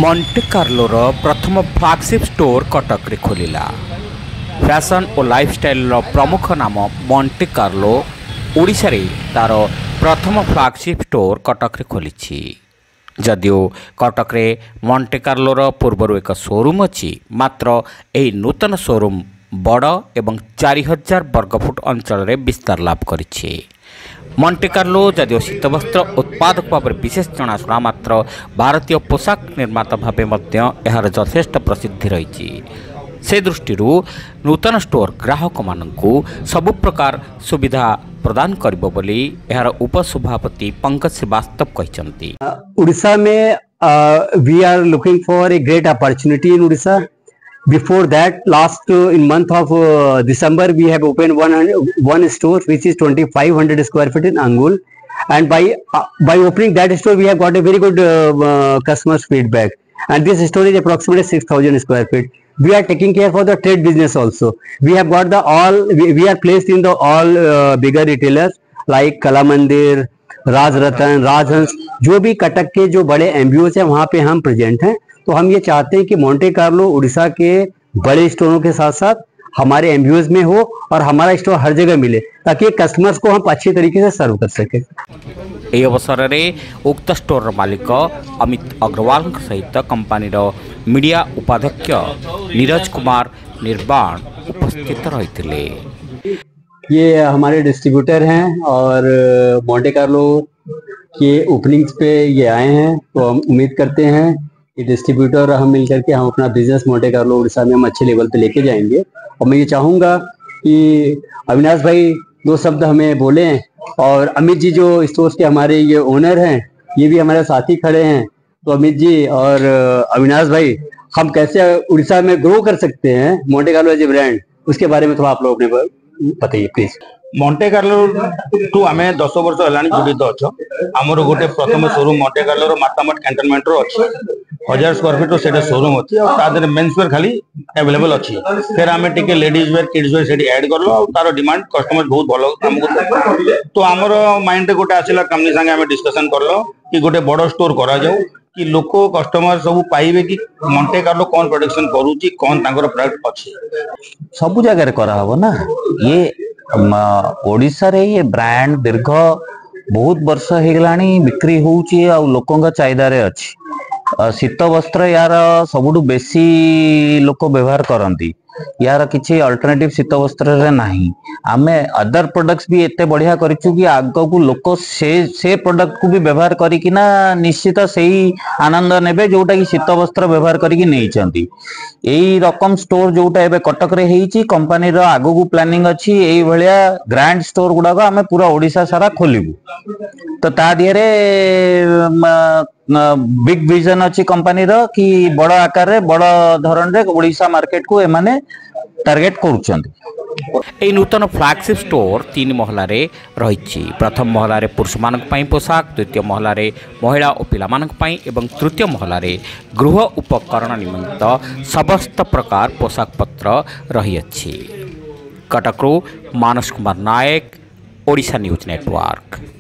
Monte कार्लोर प्रथम flagship store Cuttack रे खोलिला। Fashion और लाइफस्टाइल प्रमुख नाम मॉन्टे कार्लो ओडिशा रे तार प्रथम फ्लैगशिप स्टोर कटक रे खोलिछि। जदियो कटक रे मॉन्टे कार्लोर पूर्वर एक शोरूम अच्छी, मात्र यही नूतन शोरूम बड़ एवं 4000 वर्गफुट अंचल रे विस्तार लाभ करिछि। मॉन्टे कार्लो जदियो शीतवस्त्र उत्पादक भाव में विशेष जनाशुना, मात्र भारतीय पोशाक निर्माता भाव में यथेष्ट प्रसिद्धि रही। से दृष्टि नूतन स्टोर ग्राहक मानू सबु प्रकार सुविधा प्रदान करिबो बोली एहार उपसभापति पंकज श्रीवास्तव कहते। उड़ीसा में we are looking for a great opportunity in Orissa. Before that, last in month of December, we have opened one store which is 2500 square feet in Angul, and by opening that store, we have got a very good customers feedback. And this store is approximately 6000 square feet. We are taking care for the trade business also. We have got we are placed in the all bigger retailers like Kalamandir, Rajratan, Rajhans, जो भी कटक के जो बड़े एमबीओस है वहाँ पे हम present हैं। तो हम ये चाहते हैं कि मॉन्टे कार्लो उड़ीसा के बड़े स्टोरों के साथ साथ हमारे एमबीओस में हो और हमारा स्टोर हर जगह मिले, ताकि कस्टमर्स को हम अच्छी तरीके से सर्व कर सके। यह अवसर में उक्त स्टोर मालिक अमित अग्रवाल सहित कंपनी मीडिया उपाध्यक्ष नीरज कुमार निर्वाण उपस्थित रही। ये हमारे डिस्ट्रीब्यूटर हैं और मॉन्टे कार्लो के ओपनिंग्स पे ये आए हैं, तो हम उम्मीद करते हैं कि डिस्ट्रीब्यूटर हम मिलकर के हम अपना बिजनेस मॉन्टे कार्लो उड़ीसा में हम अच्छे लेवल पे लेके जाएंगे। और मैं ये चाहूँगा कि अविनाश भाई 2 शब्द हमें बोलें, और अमित जी जो स्टोर्स के हमारे ये ओनर हैं, ये भी हमारे साथी खड़े हैं। तो अमित जी और अविनाश भाई, हम कैसे उड़ीसा में ग्रो कर सकते हैं Monte Carlo as a brand, उसके बारे में थोड़ा आप लोग अपने बताइए प्लीज। मॉन्टे कार्लो टू आम 10 वर्ष है जुड़ित अच्छो। आमर गोटे प्रथम showroom Monte Carlo Matamath cantonment अच्छी 1000 स्क्वायर फीट से शोरूम अच्छी। मेन्स वेयर खाली अवेलेबल अच्छी। फिर आम टे लेडीज वेयर किड्स वेयर से ऐड करलो और तार डिमांड कस्टमर बहुत भल आमको। तो आमर माइंड गोटे आसला कंपनी संगे आम डिस्कसन करलो कि गोटे बड़ स्टोर करा जाऊ कि लोक कस्टमर सब पाइबे कि मॉन्टे कार्लो कौन प्रोडक्शन करूची, कौन तांकर प्रोडक्ट अच्छी। सब जगह करा हबो ना। ये ओडिशा रे ये ब्रांड दीर्घ बहुत वर्ष हो गलानी बिक्री होउची आ लोकंगा चाहिदा रे अछि। शीत वस्त्र यार सबुठु बेसी लोक व्यवहार करंती। यार किछि अल्टरनेटिव शीत वस्त्र रे नाही। आमे अदर प्रोडक्ट्स भी एते बढ़िया करिछु कि आगो को लोक से प्रोडक्ट को भी व्यवहार करी कि ना निश्चित सही आनंद नेबे जोटा कि शीत वस्त्र व्यवहार करी कि नहीं चंती। एई रकम स्टोर जोटा एबे कटक रे हेइची, कंपनी रो आगो को प्लानिंग अछि एई भलिया ग्रैंड स्टोर गुडा को आमे पूरा ओडिशा सारा खोलिबु। तो ता दियरे बिग विजन अच्छी कंपनी रो कि बड़ आकार रे बड़ धरण रे ओडिशा मार्केट को एमाने टार्गेट करूछंती। नूतन फ्लैगशिप स्टोर 3 महला रे रही। प्रथम महला रे पुरुष मानक पई पोशाक, द्वितीय महला रे महिला और पिला मानक पई एवं तृतीय महला रे गृह उपकरण निमित्त समस्त प्रकार पोशाक पत्र रही अछि। कटकरू मानस कुमार नायक, ओडिशा न्यूज नेटवर्क।